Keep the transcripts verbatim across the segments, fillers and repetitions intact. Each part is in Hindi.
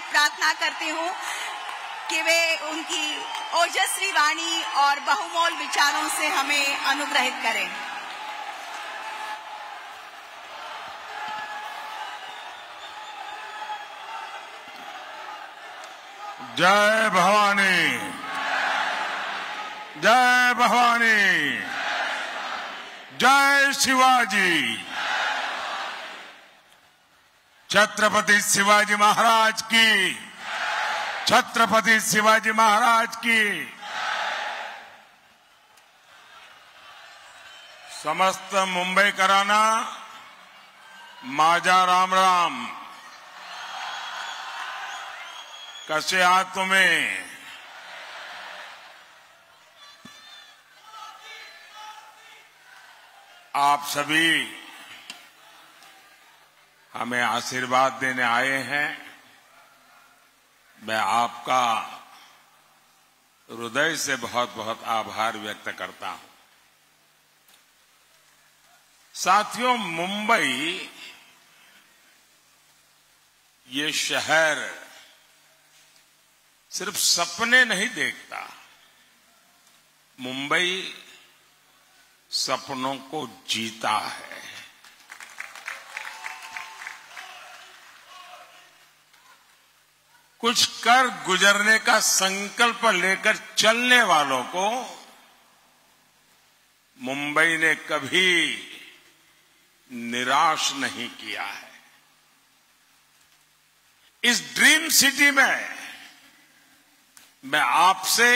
प्रार्थना करती हूँ कि वे उनकी ओजस्वी वाणी और बहुमोल विचारों से हमें अनुग्रहित करें। जय भवानी, जय भवानी, जय शिवाजी। छत्रपति शिवाजी महाराज की, छत्रपति शिवाजी महाराज की। समस्त मुंबई कराना माझा राम राम। कसे आहात तुम्ही? आप सभी हमें आशीर्वाद देने आए हैं। मैं आपका हृदय से बहुत बहुत आभार व्यक्त करता हूं। साथियों, मुंबई ये शहर सिर्फ सपने नहीं देखता, मुंबई सपनों को जीता है। कुछ कर गुजरने का संकल्प लेकर चलने वालों को मुंबई ने कभी निराश नहीं किया है। इस ड्रीम सिटी में मैं आपसे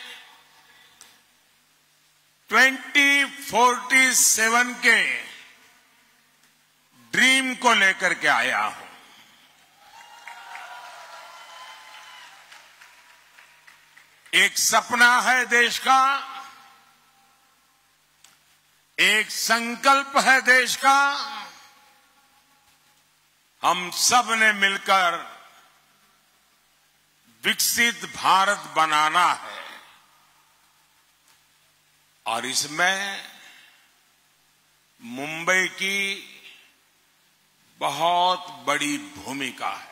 ट्वेंटी फोर्टी सेवन के ड्रीम को लेकर के आया हूं। एक सपना है देश का, एक संकल्प है देश का। हम सब ने मिलकर विकसित भारत बनाना है और इसमें मुंबई की बहुत बड़ी भूमिका है।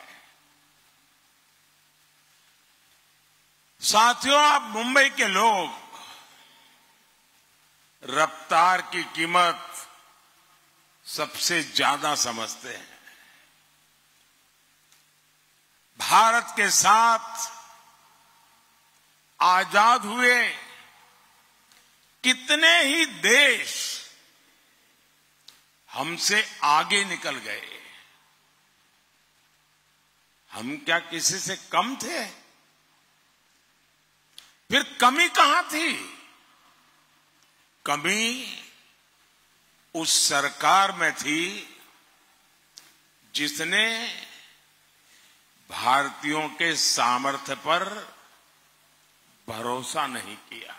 साथियों, आप मुंबई के लोग रफ्तार की कीमत सबसे ज्यादा समझते हैं। भारत के साथ आजाद हुए कितने ही देश हमसे आगे निकल गए। हम क्या किसी से कम थे? फिर कमी कहां थी? कमी उस सरकार में थी जिसने भारतीयों के सामर्थ्य पर भरोसा नहीं किया,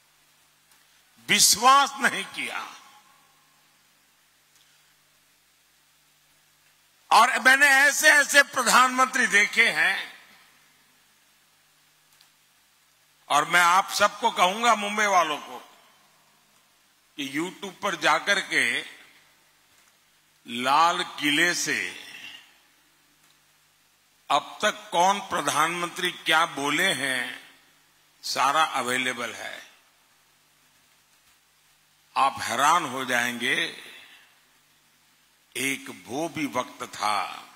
विश्वास नहीं किया। और मैंने ऐसे ऐसे प्रधानमंत्री देखे हैं और मैं आप सबको कहूंगा, मुंबई वालों को, कि यूट्यूब पर जाकर के लाल किले से अब तक कौन प्रधानमंत्री क्या बोले हैं सारा अवेलेबल है। आप हैरान हो जाएंगे। एक वो भी वक्त था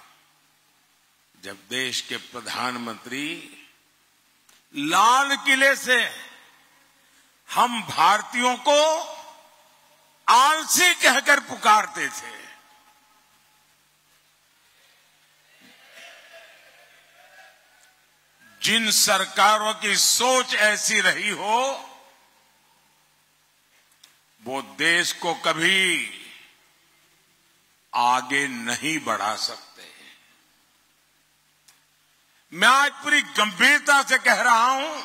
जब देश के प्रधानमंत्री लाल किले से हम भारतीयों को आलसी कहकर पुकारते थे। जिन सरकारों की सोच ऐसी रही हो, वो देश को कभी आगे नहीं बढ़ा सकते। मैं आज पूरी गंभीरता से कह रहा हूं,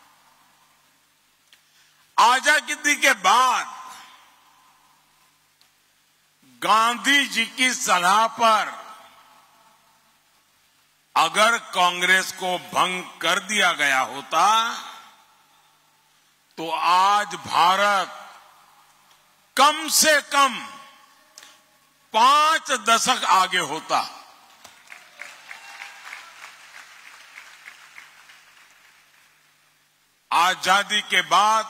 आजादी के बाद गांधी जी की सलाह पर अगर कांग्रेस को भंग कर दिया गया होता तो आज भारत कम से कम पांच दशक आगे होता। आजादी के बाद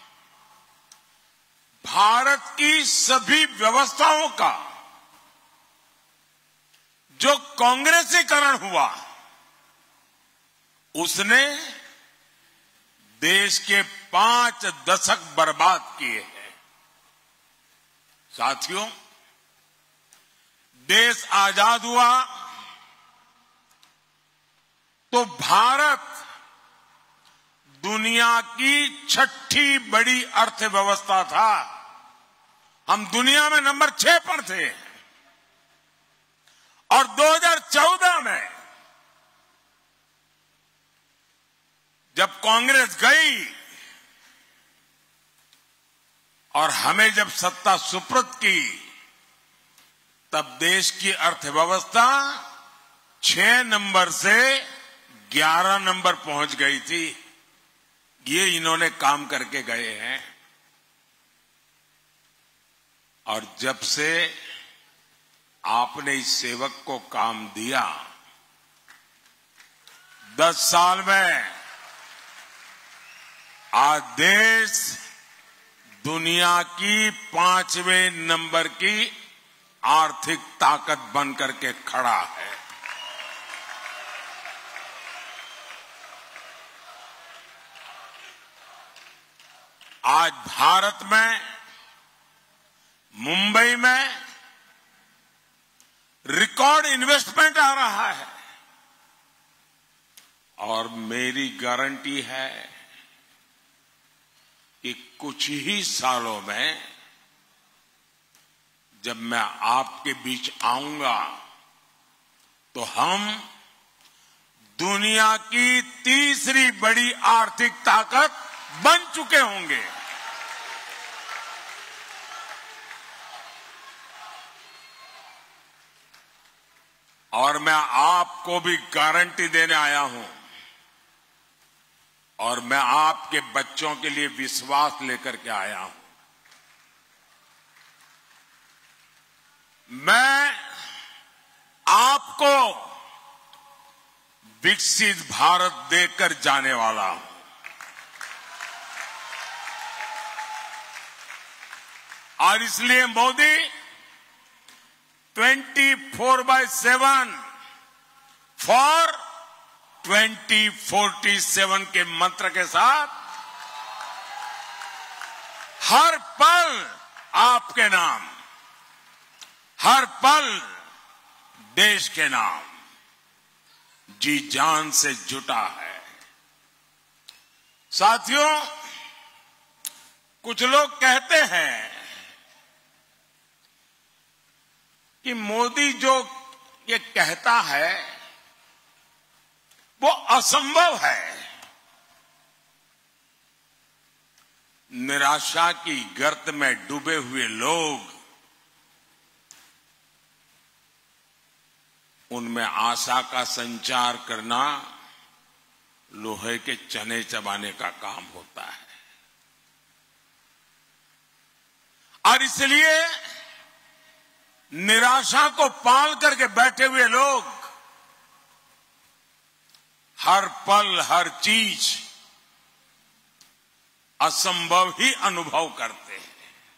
भारत की सभी व्यवस्थाओं का जो कांग्रेसीकरण हुआ, उसने देश के पांच दशक बर्बाद किए हैं। साथियों, देश आजाद हुआ तो भारत दुनिया की छठी बड़ी अर्थव्यवस्था था। हम दुनिया में नंबर छह पर थे और दो हज़ार चौदह में जब कांग्रेस गई और हमें जब सत्ता सुपुर्द की, तब देश की अर्थव्यवस्था छह नंबर से ग्यारह नंबर पहुंच गई थी। ये इन्होंने काम करके गए हैं। और जब से आपने इस सेवक को काम दिया, दस साल में आज देश दुनिया की पांचवें नंबर की आर्थिक ताकत बनकर के खड़ा है। आज भारत में, मुंबई में रिकॉर्ड इन्वेस्टमेंट आ रहा है और मेरी गारंटी है कि कुछ ही सालों में जब मैं आपके बीच आऊंगा तो हम दुनिया की तीसरी बड़ी आर्थिक ताकत बन चुके होंगे। और मैं आपको भी गारंटी देने आया हूं और मैं आपके बच्चों के लिए विश्वास लेकर के आया हूं। मैं आपको विकसित भारत देकर जाने वाला हूं। और इसलिए Modi twenty four by seven for twenty forty seven के मंत्र के साथ हर पल आपके नाम, हर पल देश के नाम जी जान से जुटा है। साथियों, कुछ लोग कहते हैं कि मोदी जो ये कहता है वो असंभव है। निराशा की गर्त में डूबे हुए लोग, उनमें आशा का संचार करना लोहे के चने चबाने का काम होता है। और इसलिए निराशा को पाल करके बैठे हुए लोग हर पल, हर चीज असंभव ही अनुभव करते हैं।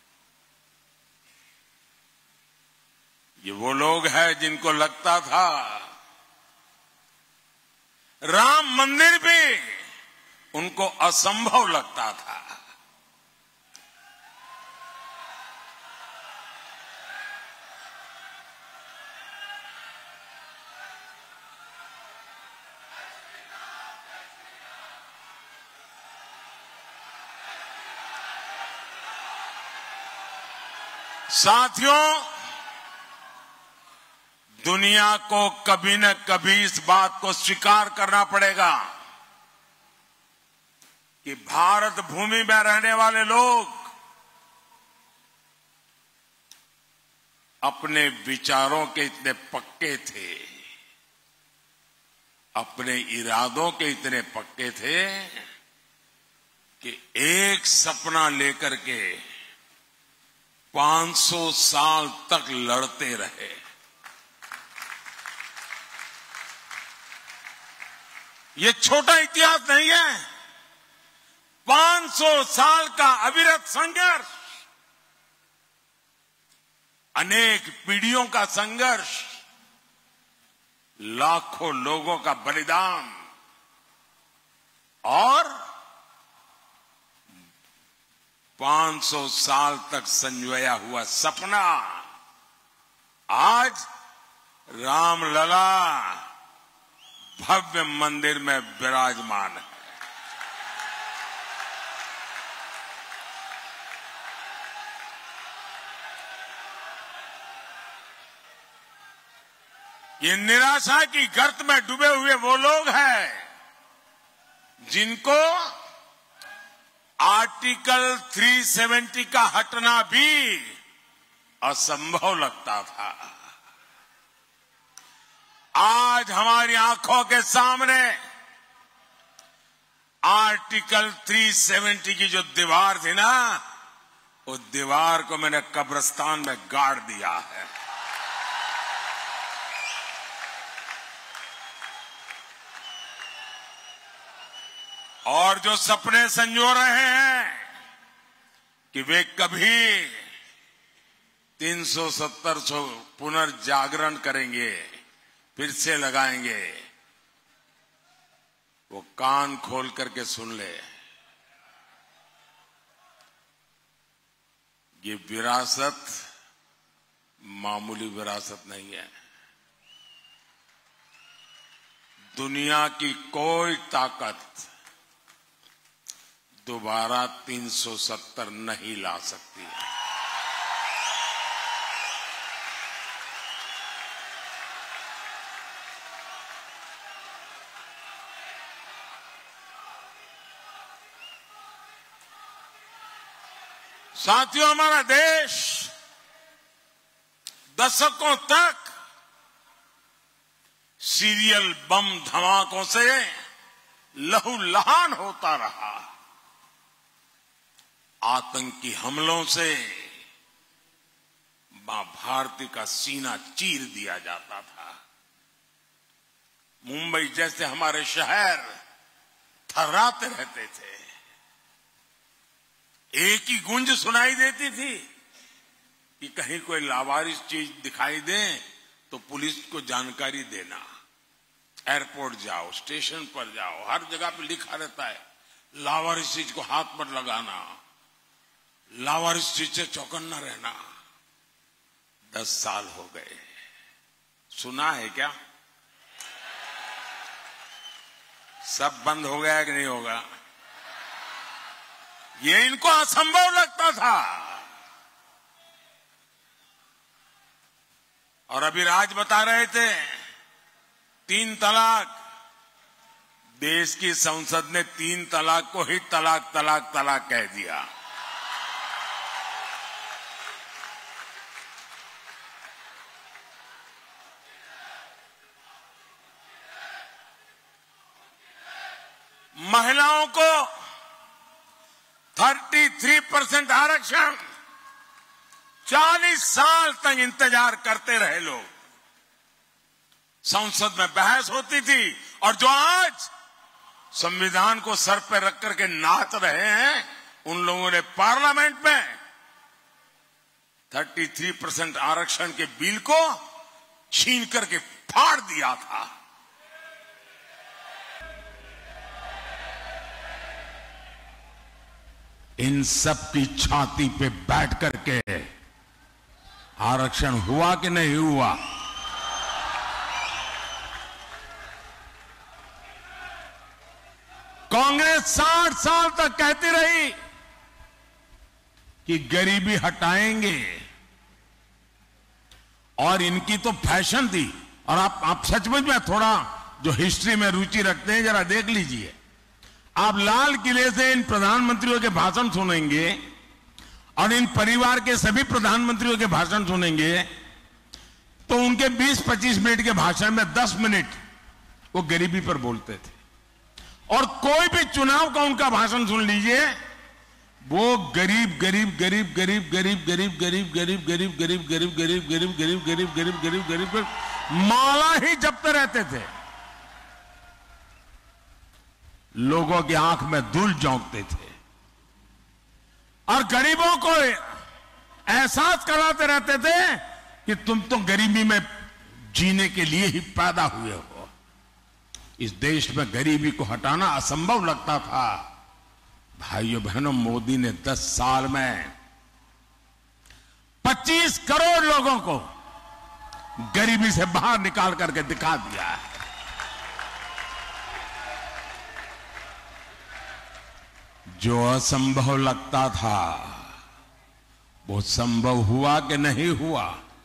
ये वो लोग हैं जिनको लगता था राम मंदिर भी उनको असंभव लगता था। साथियों, दुनिया को कभी न कभी इस बात को स्वीकार करना पड़ेगा कि भारत भूमि में रहने वाले लोग अपने विचारों के इतने पक्के थे, अपने इरादों के इतने पक्के थे कि एक सपना लेकर के पांच सौ साल तक लड़ते रहे। ये छोटा इतिहास नहीं है। पाँच सौ साल का अविरत संघर्ष, अनेक पीढ़ियों का संघर्ष, लाखों लोगों का बलिदान और पाँच सौ साल तक संजोया हुआ सपना आज रामलला भव्य मंदिर में विराजमान है। ये निराशा की गर्त में डूबे हुए वो लोग हैं जिनको आर्टिकल तीन सौ सत्तर का हटना भी असंभव लगता था। आज हमारी आंखों के सामने आर्टिकल तीन सौ सत्तर की जो दीवार थी ना, उस दीवार को मैंने कब्रिस्तान में गाड़ दिया है। और जो सपने संजो रहे हैं कि वे कभी तीन सौ सत्तर सौ पुनर्जागरण करेंगे, फिर से लगाएंगे, वो कान खोल करके सुन ले। ये विरासत मामूली विरासत नहीं है। दुनिया की कोई ताकत दोबारा तीन सौ सत्तर नहीं ला सकती है। साथियों, हमारा देश दशकों तक सीरियल बम धमाकों से लहूलुहान होता रहा। आतंकी हमलों से मां भारती का सीना चीर दिया जाता था। मुंबई जैसे हमारे शहर थर्राते रहते थे। एक ही गूंज सुनाई देती थी कि कहीं कोई लावारिस चीज दिखाई दे तो पुलिस को जानकारी देना। एयरपोर्ट जाओ, स्टेशन पर जाओ, हर जगह पे लिखा रहता है लावारिस चीज को हाथ पर लगाना, लावारिस चीज से चौकन्ना रहना। दस साल हो गए, सुना है क्या? सब बंद हो गया कि नहीं होगा? ये इनको असंभव लगता था। और अभी राज बता रहे थे तीन तलाक, देश की संसद ने तीन तलाक को ही तलाक तलाक तलाक कह दिया। महिलाओं को तैंतीस परसेंट आरक्षण, चालीस साल तक इंतजार करते रहे लोग। संसद में बहस होती थी और जो आज संविधान को सर पर रख करके नाच रहे हैं, उन लोगों ने पार्लियामेंट में तैंतीस परसेंट आरक्षण के बिल को छीन करके फाड़ दिया था। इन सब की छाती पे बैठ करके आरक्षण हुआ कि नहीं हुआ? कांग्रेस साठ साल तक कहती रही कि गरीबी हटाएंगे, और इनकी तो फैशन थी। और आप आप सचमुच में थोड़ा जो हिस्ट्री में रुचि रखते हैं, जरा देख लीजिए। आप लाल किले से इन प्रधानमंत्रियों के भाषण सुनेंगे और इन परिवार के सभी प्रधानमंत्रियों के भाषण सुनेंगे, तो उनके बीस पच्चीस मिनट के भाषण में दस मिनट वो गरीबी पर बोलते थे। और कोई भी चुनाव का उनका भाषण सुन लीजिए, वो गरीब गरीब गरीब गरीब गरीब गरीब गरीब गरीब गरीब गरीब गरीब गरीब गरीब गरीब गरीब गरीब गरीब गरीब गरीब माला ही जपते रहते थे। लोगों की आंख में धूल झोंकते थे। और गरीबों को एहसास कराते रहते थे कि तुम तो गरीबी में जीने के लिए ही पैदा हुए हो। इस देश में गरीबी को हटाना असंभव लगता था। भाइयों बहनों, मोदी ने दस साल में पच्चीस करोड़ लोगों को गरीबी से बाहर निकाल करके दिखा दिया है। जो असंभव लगता था वो संभव हुआ कि नहीं हुआ?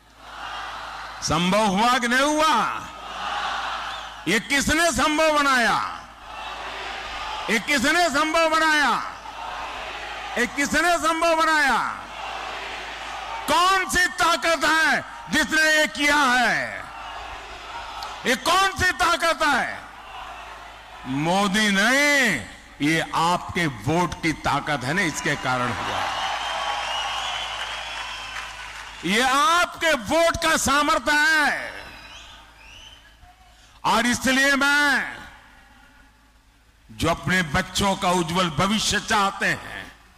संभव हुआ कि नहीं हुआ? ये किसने संभव बनाया? ये किसने संभव बनाया? ये किसने संभव बनाया? कौन सी ताकत है जिसने ये किया है? ये कौन सी ताकत है? मोदी नहीं, ये आपके वोट की ताकत है ना, इसके कारण हुआ। ये आपके वोट का सामर्थ्य है। और इसलिए मैं, जो अपने बच्चों का उज्जवल भविष्य चाहते हैं,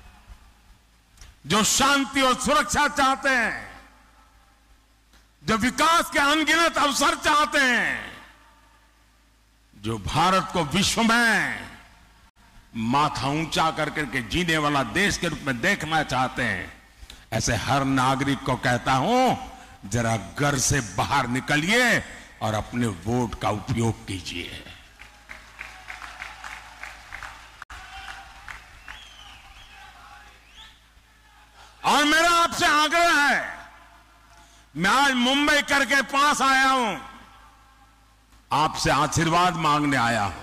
जो शांति और सुरक्षा चाहते हैं, जो विकास के अनगिनत अवसर चाहते हैं, जो भारत को विश्व में माथा ऊंचा करके के जीने वाला देश के रूप में देखना चाहते हैं, ऐसे हर नागरिक को कहता हूं, जरा घर से बाहर निकलिए और अपने वोट का उपयोग कीजिए। और मेरा आपसे आग्रह है, मैं आज मुंबई करके पास आया हूं, आपसे आशीर्वाद मांगने आया हूं।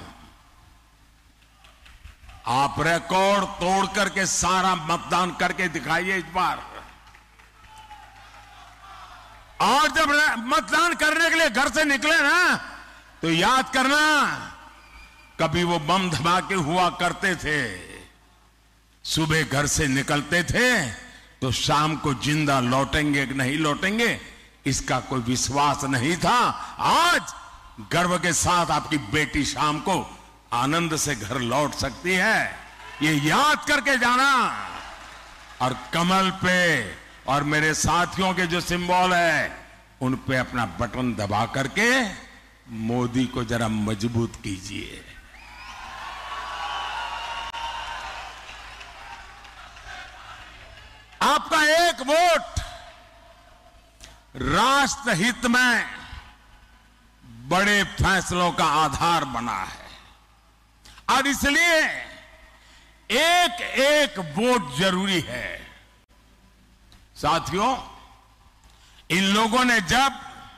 आप रिकॉर्ड तोड़ करके सारा मतदान करके दिखाइए इस बार। और जब मतदान करने के लिए घर से निकले ना, तो याद करना, कभी वो बम धमाके हुआ करते थे, सुबह घर से निकलते थे तो शाम को जिंदा लौटेंगे कि नहीं लौटेंगे इसका कोई विश्वास नहीं था। आज गर्व के साथ आपकी बेटी शाम को आनंद से घर लौट सकती है, ये याद करके जाना। और कमल पे और मेरे साथियों के जो सिंबल है, उन पे अपना बटन दबा करके मोदी को जरा मजबूत कीजिए। आपका एक वोट राष्ट्र हित में बड़े फैसलों का आधार बना है, और इसलिए एक एक वोट जरूरी है। साथियों, इन लोगों ने जब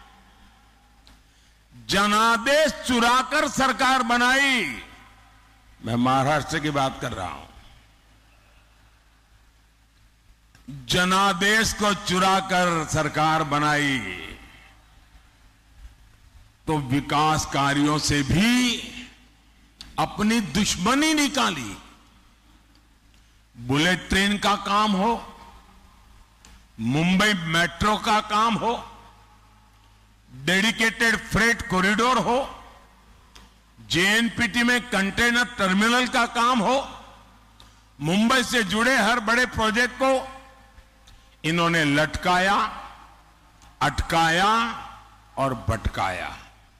जनादेश चुराकर सरकार बनाई, मैं महाराष्ट्र की बात कर रहा हूं, जनादेश को चुराकर सरकार बनाई, तो विकास कार्यों से भी अपनी दुश्मनी निकाली। बुलेट ट्रेन का काम हो, मुंबई मेट्रो का काम हो, डेडिकेटेड फ्रेट कॉरिडोर हो, जेएनपीटी में कंटेनर टर्मिनल का काम हो, मुंबई से जुड़े हर बड़े प्रोजेक्ट को इन्होंने लटकाया, अटकाया और भटकाया।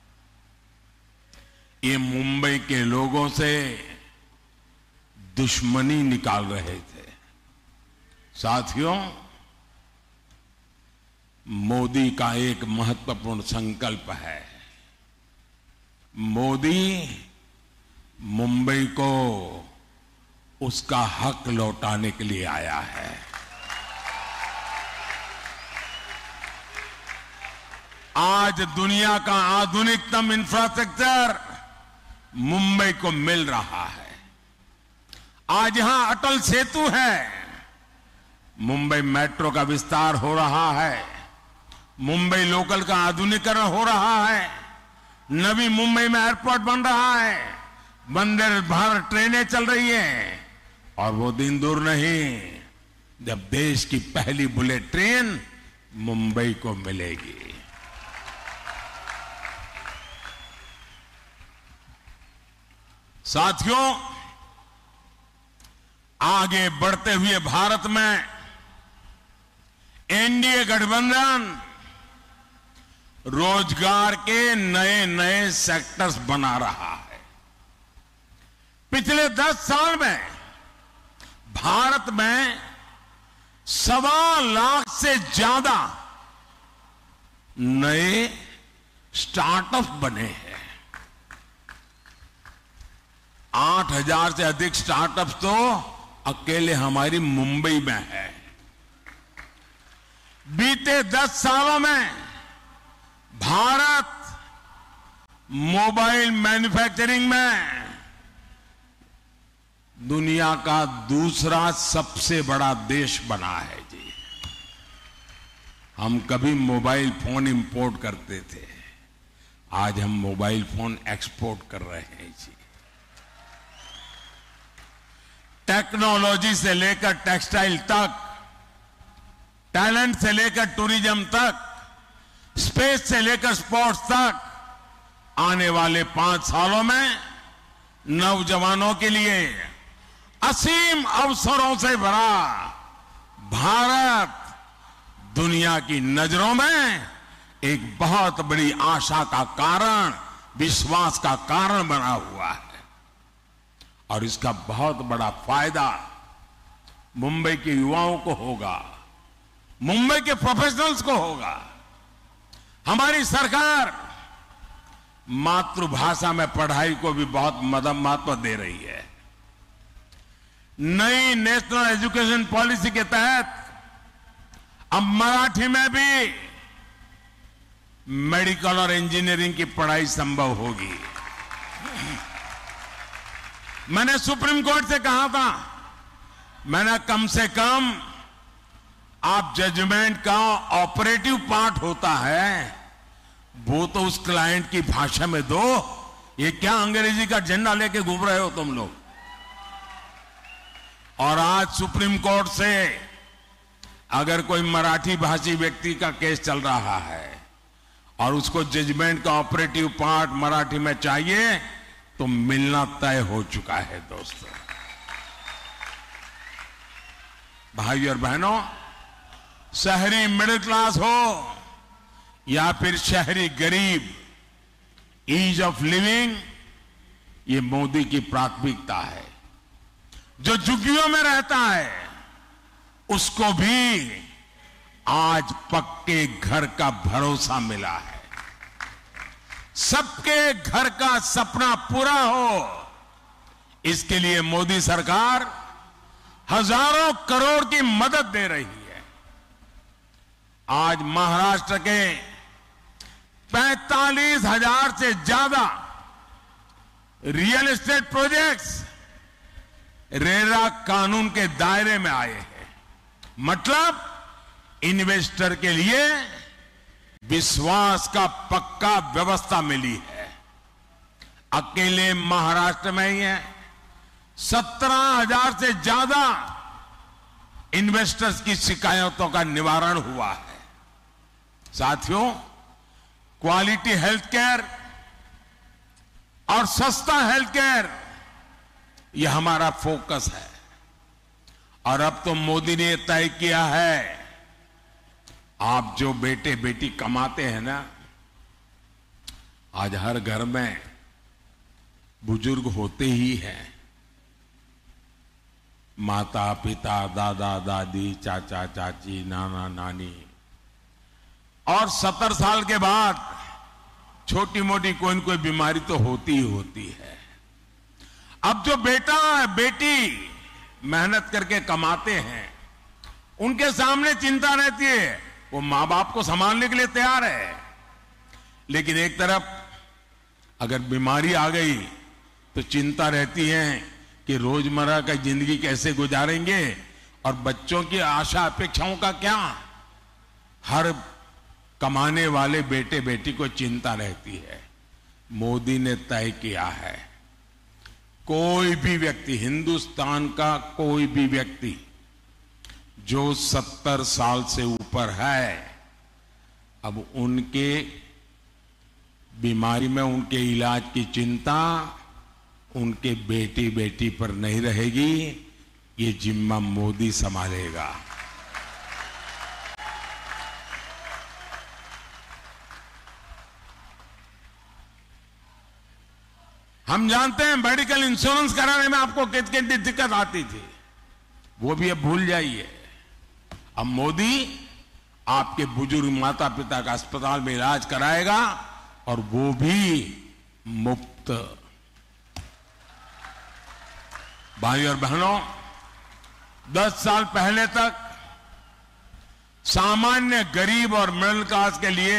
ये मुंबई के लोगों से दुश्मनी निकाल रहे थे। साथियों, मोदी का एक महत्वपूर्ण संकल्प है। मोदी मुंबई को उसका हक लौटाने के लिए आया है। आज दुनिया का आधुनिकतम इंफ्रास्ट्रक्चर मुंबई को मिल रहा है। आज यहां अटल सेतु है, मुंबई मेट्रो का विस्तार हो रहा है, मुंबई लोकल का आधुनिकीकरण हो रहा है, नवी मुंबई में एयरपोर्ट बन रहा है, वंदे भारत ट्रेनें चल रही हैं, और वो दिन दूर नहीं जब देश की पहली बुलेट ट्रेन मुंबई को मिलेगी। साथियों, आगे बढ़ते हुए भारत में एनडीए गठबंधन रोजगार के नए नए सेक्टर्स बना रहा है। पिछले दस साल में भारत में सवा लाख से ज्यादा नए स्टार्टअप बने हैं। आठ हजार से अधिक स्टार्टअप तो अकेले हमारी मुंबई में है। बीते दस सालों में भारत मोबाइल मैन्युफैक्चरिंग में दुनिया का दूसरा सबसे बड़ा देश बना है जी। हम कभी मोबाइल फोन इंपोर्ट करते थे, आज हम मोबाइल फोन एक्सपोर्ट कर रहे हैं जी। टेक्नोलॉजी से लेकर टेक्सटाइल तक, टैलेंट से लेकर टूरिज्म तक, स्पेस से लेकर स्पोर्ट्स तक, आने वाले पांच सालों में नौजवानों के लिए असीम अवसरों से भरा भारत दुनिया की नजरों में एक बहुत बड़ी आशा का कारण, विश्वास का कारण बना हुआ है। और इसका बहुत बड़ा फायदा मुंबई के युवाओं को होगा, मुंबई के प्रोफेशनल्स को होगा। हमारी सरकार मातृभाषा में पढ़ाई को भी बहुत महत्व दे रही है। नई नेशनल एजुकेशन पॉलिसी के तहत अब मराठी में भी मेडिकल और इंजीनियरिंग की पढ़ाई संभव होगी। मैंने सुप्रीम कोर्ट से कहा था, मैंने कम से कम आप जजमेंट का ऑपरेटिव पार्ट होता है वो तो उस क्लाइंट की भाषा में दो। ये क्या अंग्रेजी का झंडा लेके घूम रहे हो तुम लोग। और आज सुप्रीम कोर्ट से अगर कोई मराठी भाषी व्यक्ति का केस चल रहा है और उसको जजमेंट का ऑपरेटिव पार्ट मराठी में चाहिए तो मिलना तय हो चुका है। दोस्तों, भाइयों और बहनों, शहरी मिडिल क्लास हो या फिर शहरी गरीब, ईज ऑफ लिविंग ये मोदी की प्राथमिकता है। जो झुग्गियों में रहता है उसको भी आज पक्के घर का भरोसा मिला है। सबके घर का सपना पूरा हो, इसके लिए मोदी सरकार हजारों करोड़ की मदद दे रही है। आज महाराष्ट्र के पैंतालीस हजार से ज्यादा रियल एस्टेट प्रोजेक्ट्स रेरा कानून के दायरे में आए हैं। मतलब इन्वेस्टर के लिए विश्वास का पक्का व्यवस्था मिली है। अकेले महाराष्ट्र में ही है सत्रह हजार से ज्यादा इन्वेस्टर्स की शिकायतों का निवारण हुआ है। साथियों, क्वालिटी हेल्थ केयर और सस्ता हेल्थ केयर यह हमारा फोकस है। और अब तो मोदी ने तय किया है, आप जो बेटे बेटी कमाते हैं ना, आज हर घर में बुजुर्ग होते ही हैं। माता पिता, दादा दादी, चाचा चाची, नाना नानी, और सत्तर साल के बाद छोटी मोटी कोई न कोई बीमारी तो होती ही होती है। अब जो बेटा बेटी मेहनत करके कमाते हैं उनके सामने चिंता रहती है, वो मां बाप को संभालने के लिए तैयार है, लेकिन एक तरफ अगर बीमारी आ गई तो चिंता रहती है कि रोजमर्रा का जिंदगी कैसे गुजारेंगे और बच्चों की आशा अपेक्षाओं का क्या। हर कमाने वाले बेटे बेटी को चिंता रहती है। मोदी ने तय किया है, कोई भी व्यक्ति, हिंदुस्तान का कोई भी व्यक्ति जो सत्तर साल से ऊपर है, अब उनके बीमारी में उनके इलाज की चिंता उनके बेटी बेटी पर नहीं रहेगी, ये जिम्मा मोदी संभालेगा। हम जानते हैं मेडिकल इंश्योरेंस कराने में आपको कितनी कितनी दिक्कत आती थी, वो भी अब भूल जाइए। अब मोदी आपके बुजुर्ग माता पिता का अस्पताल में इलाज कराएगा और वो भी मुफ्त। भाई और बहनों, दस साल पहले तक सामान्य गरीब और मिडिल क्लास के लिए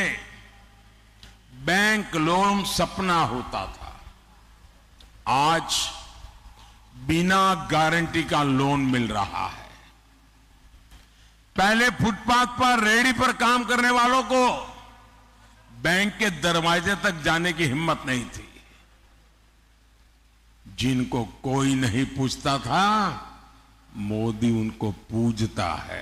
बैंक लोन सपना होता था। आज बिना गारंटी का लोन मिल रहा है। पहले फुटपाथ पर रेहड़ी पर काम करने वालों को बैंक के दरवाजे तक जाने की हिम्मत नहीं थी। जिनको कोई नहीं पूछता था, मोदी उनको पूजता है।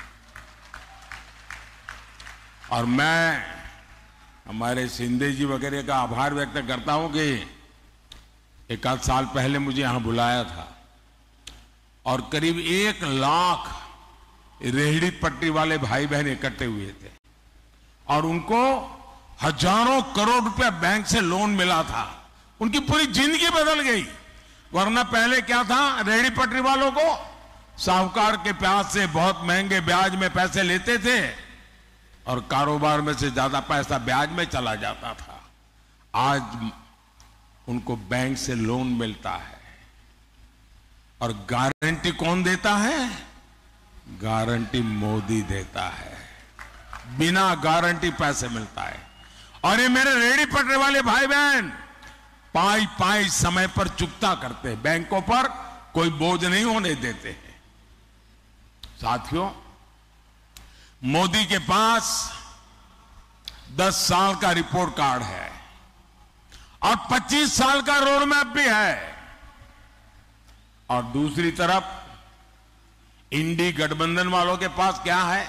और मैं हमारे शिंदे जी वगैरह का आभार व्यक्त करता हूं कि एक आध साल पहले मुझे यहां बुलाया था और करीब एक लाख रेहड़ी पट्टी वाले भाई बहन इकट्ठे हुए थे और उनको हजारों करोड़ रुपया बैंक से लोन मिला था। उनकी पूरी जिंदगी बदल गई। वरना पहले क्या था, रेहड़ी पटरी वालों को साहूकार के प्याज से बहुत महंगे ब्याज में पैसे लेते थे और कारोबार में से ज्यादा पैसा ब्याज में चला जाता था। आज उनको बैंक से लोन मिलता है और गारंटी कौन देता है? गारंटी मोदी देता है। बिना गारंटी पैसे मिलता है। और ये मेरे रेहड़ी पटरी वाले भाई बहन पाई पाई समय पर चुकता करते हैं, बैंकों पर कोई बोझ नहीं होने देते हैं। साथियों, मोदी के पास दस साल का रिपोर्ट कार्ड है और पच्चीस साल का रोड मैप भी है। और दूसरी तरफ इंडी गठबंधन वालों के पास क्या है?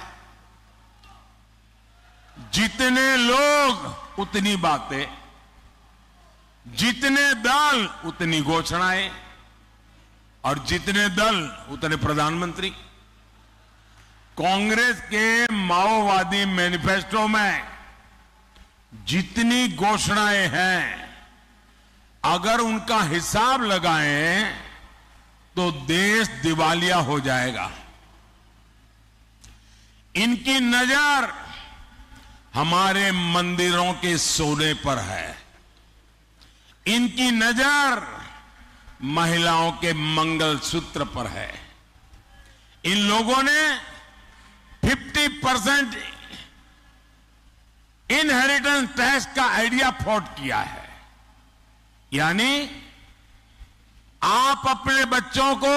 जितने लोग उतनी बातें, जितने दल उतनी घोषणाएं और जितने दल उतने प्रधानमंत्री। कांग्रेस के माओवादी मैनिफेस्टो में जितनी घोषणाएं हैं, अगर उनका हिसाब लगाएं तो देश दिवालिया हो जाएगा। इनकी नजर हमारे मंदिरों के सोने पर है। इनकी नजर महिलाओं के मंगलसूत्र पर है। इन लोगों ने पचास परसेंट इनहेरिटेंस टैक्स का आइडिया फ्लॉट किया है। यानी आप अपने बच्चों को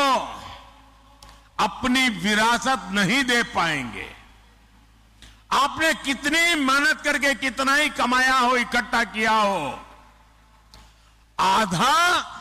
अपनी विरासत नहीं दे पाएंगे। आपने कितनी मेहनत करके कितना ही कमाया हो, इकट्ठा किया हो, आधा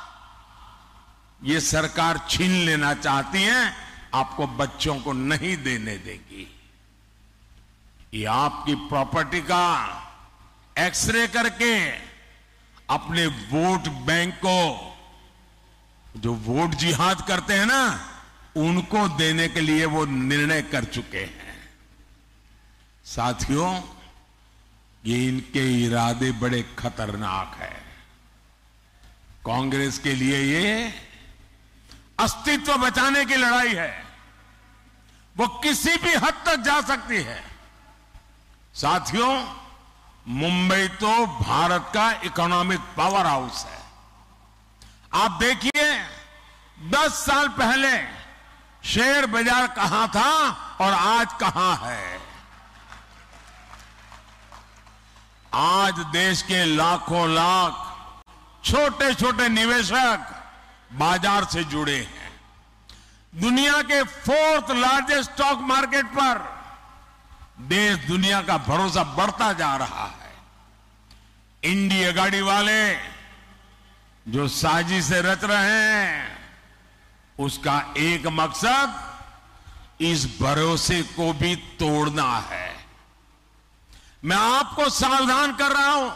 ये सरकार छीन लेना चाहती है, आपको बच्चों को नहीं देने देगी। ये आपकी प्रॉपर्टी का एक्सरे करके अपने वोट बैंक को, जो वोट जिहाद करते हैं ना, उनको देने के लिए वो निर्णय कर चुके हैं। साथियों, ये इनके इरादे बड़े खतरनाक हैं। कांग्रेस के लिए ये अस्तित्व बचाने की लड़ाई है। वो किसी भी हद तक जा सकती है। साथियों, मुंबई तो भारत का इकोनॉमिक पावर हाउस है। आप देखिए, दस साल पहले शेयर बाजार कहां था और आज कहां है। आज देश के लाखों लाख छोटे छोटे निवेशक बाजार से जुड़े हैं। दुनिया के फोर्थ लार्जेस्ट स्टॉक मार्केट पर देश दुनिया का भरोसा बढ़ता जा रहा है। इंडिया गाड़ी वाले जो साजिश से रच रहे हैं, उसका एक मकसद इस भरोसे को भी तोड़ना है। मैं आपको सावधान कर रहा हूं,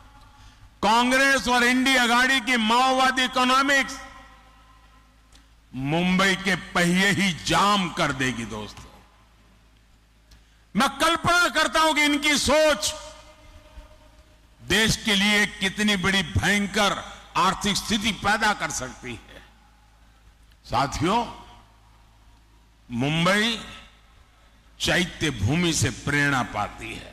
कांग्रेस और इंडिया गाड़ी की माओवादी इकोनॉमिक्स मुंबई के पहिए ही जाम कर देगी। दोस्तों, मैं कल्पना करता हूं कि इनकी सोच देश के लिए कितनी बड़ी भयंकर आर्थिक स्थिति पैदा कर सकती है। साथियों, मुंबई चैत्य भूमि से प्रेरणा पाती है।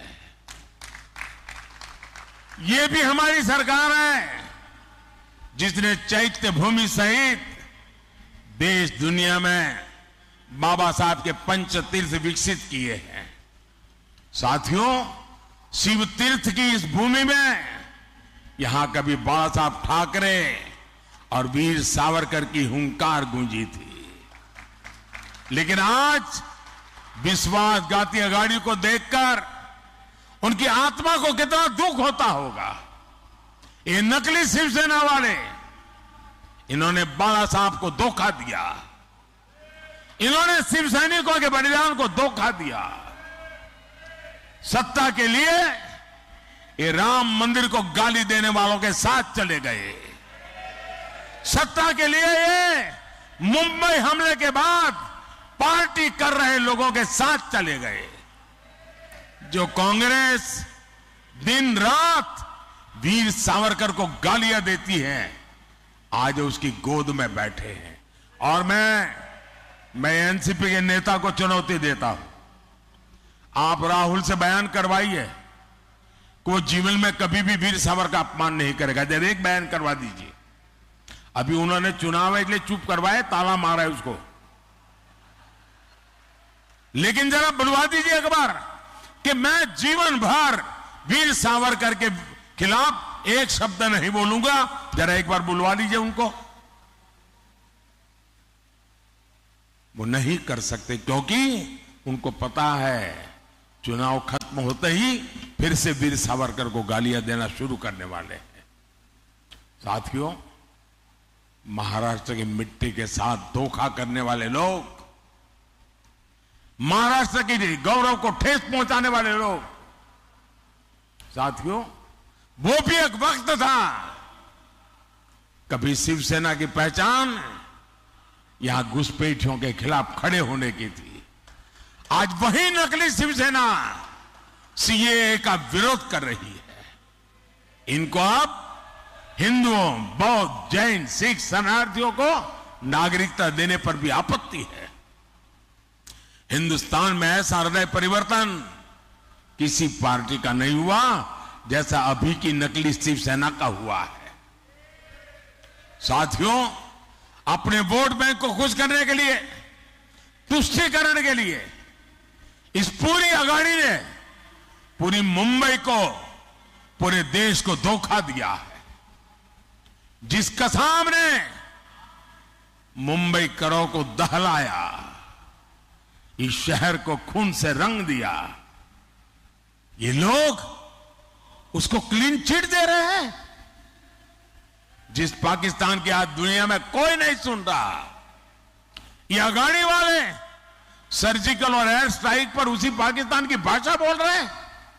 ये भी हमारी सरकार है जिसने चैत्य भूमि सहित देश दुनिया में बाबा साहब के पंच तीर्थ विकसित किए हैं। साथियों, शिव तीर्थ की इस भूमि में यहां कभी बाबा साहब ठाकरे और वीर सावरकर की हुंकार गूंजी थी, लेकिन आज विश्वासघाती अगाड़ी को देखकर उनकी आत्मा को कितना दुख होता होगा। ये नकली शिवसेना वाले, इन्होंने बाला साहब को धोखा दिया, इन्होंने शिव सैनिकों के बलिदान को धोखा दिया। सत्ता के लिए ये राम मंदिर को गाली देने वालों के साथ चले गए। सत्ता के लिए ये मुंबई हमले के बाद पार्टी कर रहे लोगों के साथ चले गए। जो कांग्रेस दिन रात वीर सावरकर को गालियां देती है, आज उसकी गोद में बैठे हैं। और मैं मैं एनसीपी के नेता को चुनौती देता हूं, आप राहुल से बयान करवाइए कि वो जीवन में कभी भी वीर सावरकर का अपमान नहीं करेगा। जब एक बयान करवा दीजिए। अभी उन्होंने चुनाव है इसलिए चुप करवाए, ताला मारा है उसको, लेकिन जरा बुलवा दीजिए एक बार कि मैं जीवन भर वीर सावरकर के खिलाफ एक शब्द नहीं बोलूंगा। जरा एक बार बुलवा लीजिए उनको। वो नहीं कर सकते क्योंकि उनको पता है चुनाव खत्म होते ही फिर से वीर सावरकर को गालियां देना शुरू करने वाले हैं। साथियों, महाराष्ट्र की मिट्टी के साथ धोखा करने वाले लोग, महाराष्ट्र की गौरव को ठेस पहुंचाने वाले लोग, साथियों, वो भी एक वक्त था कभी शिवसेना की पहचान यहां घुसपैठियों के खिलाफ खड़े होने की थी। आज वही नकली शिवसेना सीएए का विरोध कर रही है। इनको अब हिंदुओं, बौद्ध, जैन, सिख शरणार्थियों को नागरिकता देने पर भी आपत्ति है। हिंदुस्तान में ऐसा हृदय परिवर्तन किसी पार्टी का नहीं हुआ जैसा अभी की नकली शिवसेना का हुआ है। साथियों, अपने वोट बैंक को खुश करने के लिए, तुष्टीकरण के लिए इस पूरी अगाड़ी ने पूरी मुंबई को, पूरे देश को धोखा दिया है। जिस कसाब ने मुंबई करों को दहलाया, इस शहर को खून से रंग दिया, ये लोग उसको क्लीन चिट दे रहे हैं। जिस पाकिस्तान की आज दुनिया में कोई नहीं सुन रहा, ये अगाड़ी वाले सर्जिकल और एयर स्ट्राइक पर उसी पाकिस्तान की भाषा बोल रहे हैं।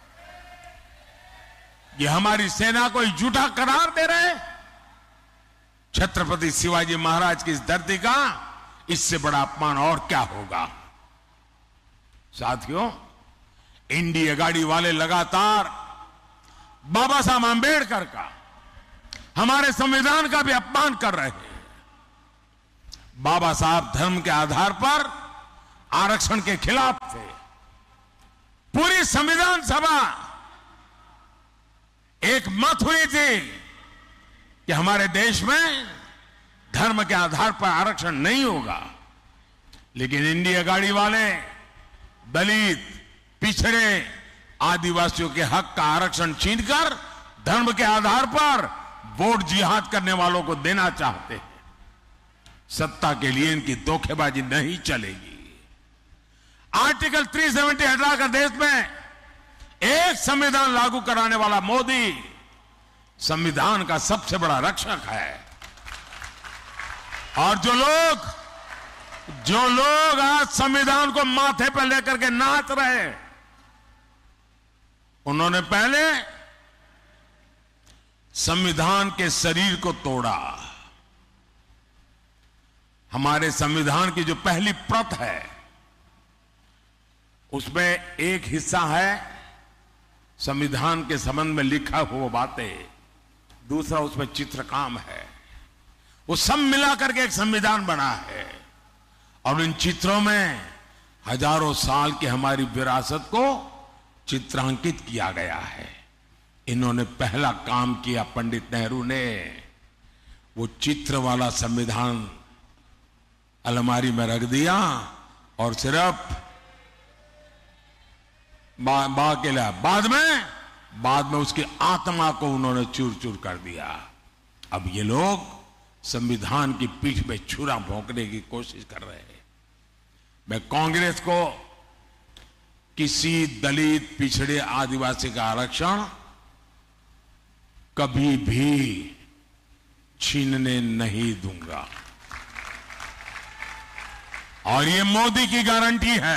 ये हमारी सेना को झूठा करार दे रहे हैं। छत्रपति शिवाजी महाराज की इस धरती का इससे बड़ा अपमान और क्या होगा। साथियों, इंडिया गाड़ी वाले लगातार बाबा साहब आंबेडकर का, हमारे संविधान का भी अपमान कर रहे हैं। बाबा साहब धर्म के आधार पर आरक्षण के खिलाफ थे। पूरी संविधान सभा एक मत हुई थी कि हमारे देश में धर्म के आधार पर आरक्षण नहीं होगा, लेकिन इंडिया गाड़ी वाले दलित, पिछड़े, आदिवासियों के हक का आरक्षण छीनकर धर्म के आधार पर वोट जिहाद करने वालों को देना चाहते हैं। सत्ता के लिए इनकी धोखेबाजी नहीं चलेगी। आर्टिकल तीन सौ सत्तर हटाकर देश में एक संविधान लागू कराने वाला मोदी संविधान का सबसे बड़ा रक्षक है। और जो लोग जो लोग आज संविधान को माथे पर लेकर के नाच रहे, उन्होंने पहले संविधान के शरीर को तोड़ा। हमारे संविधान की जो पहली प्रत है उसमें एक हिस्सा है संविधान के संबंध में लिखा हुआ बातें, दूसरा उसमें चित्रकाम है। वो सब मिलाकर के एक संविधान बना है और इन चित्रों में हजारों साल की हमारी विरासत को चित्रांकित किया गया है। इन्होंने पहला काम किया, पंडित नेहरू ने वो चित्र वाला संविधान अलमारी में रख दिया और सिर्फ बा, बा के लिया। बाद में बाद में उसकी आत्मा को उन्होंने चूर चूर कर दिया। अब ये लोग संविधान की पीठ पे छुरा भोंकने की कोशिश कर रहे हैं। मैं कांग्रेस को किसी दलित, पिछड़े, आदिवासी का आरक्षण कभी भी छीनने नहीं दूंगा और ये मोदी की गारंटी है।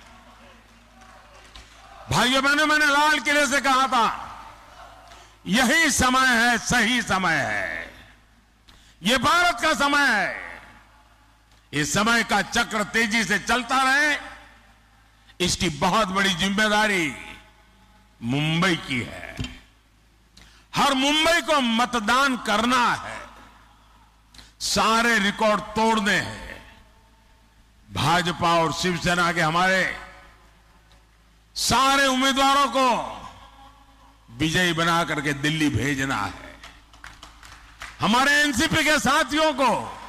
भाइयों बहनों, मैंने लाल किले से कहा था यही समय है, सही समय है, ये भारत का समय है। इस समय का चक्र तेजी से चलता रहे, इसकी बहुत बड़ी जिम्मेदारी मुंबई की है। हर मुंबई को मतदान करना है, सारे रिकॉर्ड तोड़ने हैं। भाजपा और शिवसेना के हमारे सारे उम्मीदवारों को विजयी बना करके दिल्ली भेजना है। हमारे एनसीपी के साथियों को,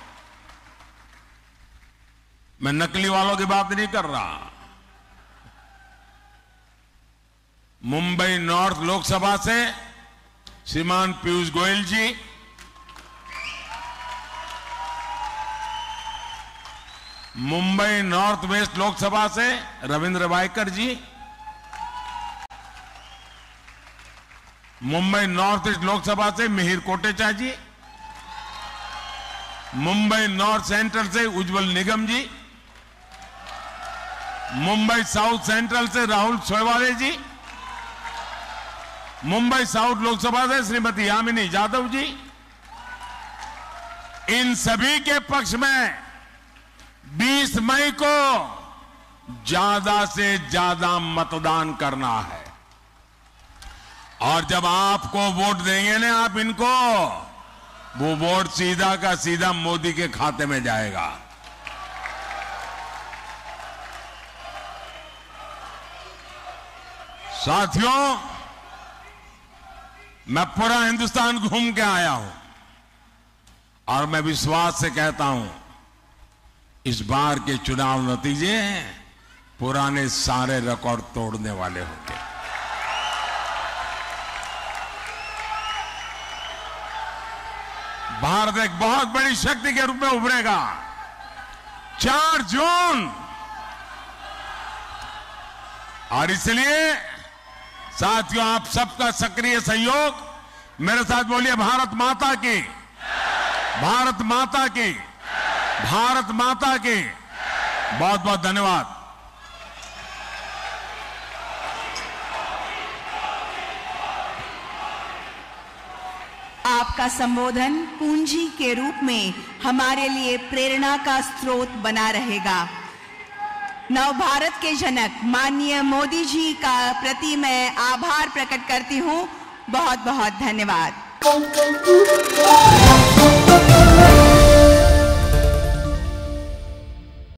मैं नकली वालों की बात नहीं कर रहा, मुंबई नॉर्थ लोकसभा से श्रीमान पीयूष गोयल जी, मुंबई नॉर्थ वेस्ट लोकसभा से रविंद्र वायकर जी, मुंबई नॉर्थ ईस्ट लोकसभा से मिहिर कोटेचा जी, मुंबई नॉर्थ सेंट्रल से उज्जवल निगम जी, मुंबई साउथ सेंट्रल से राहुल सोयवाले जी, मुंबई साउथ लोकसभा से श्रीमती यामिनी यादव जी। इन सभी के पक्ष में बीस मई को ज्यादा से ज्यादा मतदान करना है और जब आपको वोट देंगे ना आप इनको, वो वोट सीधा का सीधा मोदी के खाते में जाएगा। साथियों, मैं पूरा हिंदुस्तान घूम के आया हूं और मैं विश्वास से कहता हूं इस बार के चुनाव नतीजे पुराने सारे रिकॉर्ड तोड़ने वाले होंगे। भारत एक बहुत बड़ी शक्ति के रूप में उभरेगा। चार जून, और इसलिए साथियों आप सबका सक्रिय सहयोग, मेरे साथ बोलिए भारत माता की, भारत माता की, भारत माता की। बहुत बहुत धन्यवाद। आपका संबोधन पूंजी के रूप में हमारे लिए प्रेरणा का स्रोत बना रहेगा। नव भारत के जनक माननीय मोदी जी का प्रति मैं आभार प्रकट करती हूं। बहुत बहुत धन्यवाद।